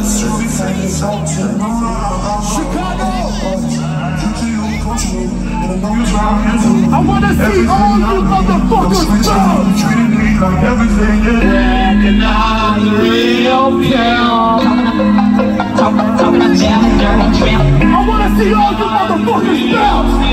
I wanna see all you motherfuckers down. Treating me like everything you recognize the real pill. I wanna see all you motherfuckers down.